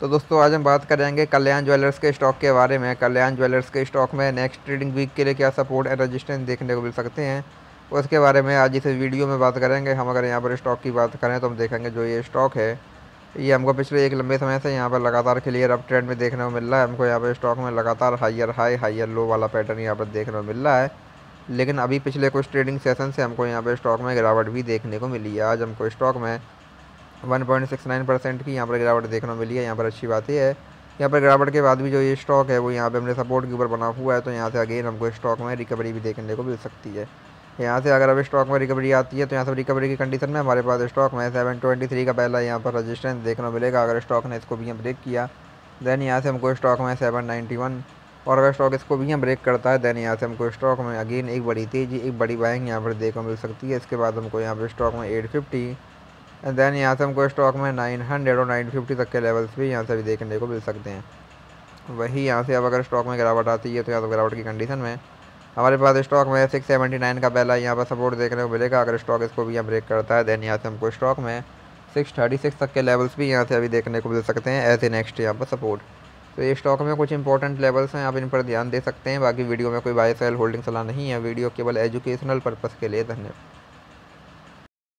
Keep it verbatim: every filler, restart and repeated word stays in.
तो दोस्तों आज हम बात करेंगे कल्याण ज्वेलर्स के स्टॉक के बारे में। कल्याण ज्वेलर्स के स्टॉक में नेक्स्ट ट्रेडिंग वीक के लिए क्या सपोर्ट एंड रेजिस्टेंस देखने को मिल सकते हैं, उसके बारे में आज इस वीडियो में बात करेंगे। हम अगर यहाँ पर स्टॉक की बात करें तो हम देखेंगे जो ये स्टॉक है ये हमको पिछले एक लंबे समय से यहाँ पर लगातार क्लियर अप ट्रेंड में देखने को मिल रहा है। हमको यहाँ पर स्टॉक में लगातार हाइयर हाई हाइयर लो वाला पैटर्न यहाँ पर देखने को मिल रहा है, लेकिन अभी पिछले कुछ ट्रेडिंग सेशन से हमको यहाँ पर स्टॉक में गिरावट भी देखने को मिली है। आज हमको स्टॉक में one point six nine percent की यहाँ पर गिरावट देखने को मिली है। यहाँ पर अच्छी बात यह है, यहाँ पर गिरावट के बाद भी जो ये स्टॉक है वो यहाँ पे हमने सपोर्ट के ऊपर बना हुआ है, तो यहाँ से अगेन हमको स्टॉक में रिकवरी भी देखने को मिल सकती है। यहाँ से अगर अब स्टॉक में रिकवरी आती है तो यहाँ से रिकवरी की कंडीशन में हमारे पास स्टॉक में सेवन ट्वेंटी थ्री का पहला यहाँ पर रजिस्टेंस देखने को मिलेगा। अगर स्टॉक ने इसको भी यहाँ ब्रेक किया देन यहाँ से हमको स्टॉक में सेवन नाइन्टी वन, और अगर स्टॉक इसको भी यहाँ ब्रेक करता है देन यहाँ से हमको स्टॉक में अगेन एक बड़ी तेज़ी एक बड़ी बाइंग यहाँ पर देखने को मिल सकती है। इसके बाद हमको यहाँ पर स्टॉक में एट फिफ्टी एंड देन यहाँ से हमको स्टॉक में नाइन हंड्रेड और नाइन फिफ्टी तक के लेवल्स भी यहाँ से भी देखने को मिल सकते हैं। वही यहाँ से अब अगर स्टॉक में गिरावट आती है तो यहाँ से गिरावट की कंडीशन में हमारे पास स्टॉक में सिक्स सेवेंटी नाइन का पहला यहाँ पर सपोर्ट देखने को मिलेगा। अगर स्टॉक इसको भी यहाँ ब्रेक करता है देन यहाँ से हमको स्टॉक में सिक्स थर्टी सिक्स तक के लेवल्स भी यहाँ से अभी देखने को मिल सकते हैं एज ए नेक्स्ट यहाँ पर सपोर्ट। तो ये स्टॉक में कुछ इंपॉर्टेंट लेवल्स हैं, आप इन पर ध्यान दे सकते हैं। बाकी वीडियो में कोई बाय सेल होल्डिंग सलाह नहीं है, वीडियो केवल एजुकेशनल पर्पज़ के लिए। धन्यवाद।